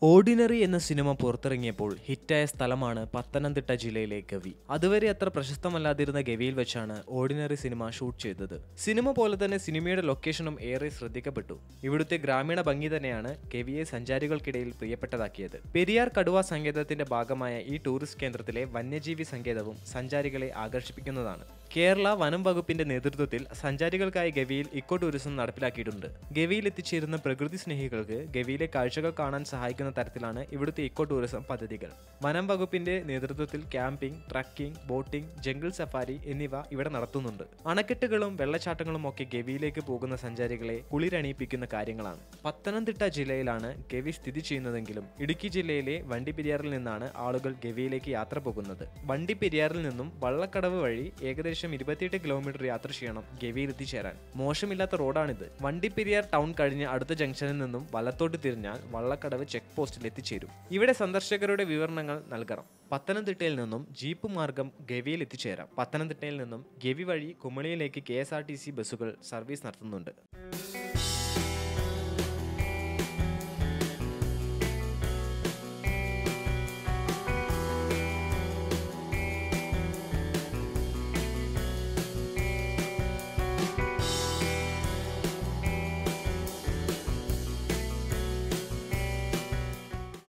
Ordinary എന്ന cinema പുറത്തിറങ്ങിയപ്പോൾ ഹിറ്റായ സ്ഥലമാണ് പത്തനംതിട്ട ജില്ലയിലെ ഗവി. അതുവരെ അത്ര പ്രശസ്തമല്ലാതിരുന്ന ഗവിയിൽ വെച്ചാണ് ഓർഡിനറി സിനിമ ഷൂട്ട് ചെയ്തത്. സിനിമ പോലെ തന്നെ സിനിമയുടെ ലൊക്കേഷനും ഏറെ ശ്രദ്ധിക്കപ്പെട്ടു. ഇവിടുത്തെ ഗ്രാമീണ ഭംഗി തന്നെയാണ് ഗവിയെ സഞ്ചാരികൾക്കിടയിൽ പ്രിയപ്പെട്ടതാക്കിയത്. പെരിയാർ കടുവ സങ്കേതത്തിന്റെ ഭാഗമായ ഈ ടൂറിസ്റ്റ് കേന്ദ്രത്തിലെ വന്യജീവി സങ്കേതവും സഞ്ചാരികളെ ആകർഷിപ്പിക്കുന്നതാണ്. കേരള വനം വകുപ്പിന്റെ നേതൃത്വത്തിൽ സഞ്ചാരികൾക്കായി ഗവിയിൽ ഇക്കോ ടൂറിസം നടപ്പിലാക്കിയിട്ടുണ്ട്. ഗവിയിൽ എത്തിച്ചേരുന്ന പ്രകൃതി സ്നേഹികൾക്ക് ഗവിയിലെ കാഴ്ചകൾ കാണാൻ സഹായിക്കുന്ന തരത്തിലാണ് ഇവിടുത്തെ ഇക്കോ ടൂറിസം പദ്ധതികൾ. വനം വകുപ്പിന്റെ നേതൃത്വത്തിൽ camping, trekking, boating, jungle safari എന്നിവ ഇവിടെ നടത്തുന്നുണ്ട്. അണക്കെട്ടുകളും വെള്ളച്ചാട്ടങ്ങളും ഒക്കെ ഗവിയിലേക്ക് പോകുന്ന സഞ്ചാരികളെ കുളിരണിയിപ്പിക്കുന്ന കാര്യങ്ങളാണ്. പത്തനംതിട്ട ജില്ലയിലാണ് ഗവി സ്ഥിതി ചെയ്യുന്നതെങ്കിലും ഇടുക്കി ജില്ലയിലെ വണ്ടിപ്പെരിയാറിൽ നിന്നാണ് ആളുകൾ ഗവിയിലേക്ക് യാത്ര പോകുന്നത്. വണ്ടിപ്പെരിയാറിൽ നിന്നും വള്ളക്കടവ് വഴി ഏകദേശം 28 കിലോമീറ്റർ യാത്ര ചെയ്യണം ഗവിയിൽ എത്തിച്ചേരാൻ. മോശമില്ലാത്ത റോഡാണിത്. വണ്ടിപ്പെരിയാർ ടൗൺ കഴിഞ്ഞ് അടുത്ത ജംഗ്ഷനിൽ നിന്നും വലത്തോട്ട് തിരിഞ്ഞാൽ വള്ളക്കടവ് ചെക്ക് പോസ്റ്റിൽ എത്തിച്ചേരും. ഇവിടെ സന്ദർശകരുടെ വിവരണങ്ങൾ നൽകണം. പത്തനംതിട്ടയിൽ നിന്നും ജീപ്പ് മാർഗം ഗവിയിൽ എത്തിച്ചേരാം. പത്തനംതിട്ടയിൽ നിന്നും ഗവി വഴി കുമളിയിലേക്ക് KSRTC ബസ്സുകൾ സർവീസ് നടത്തുന്നുണ്ട്.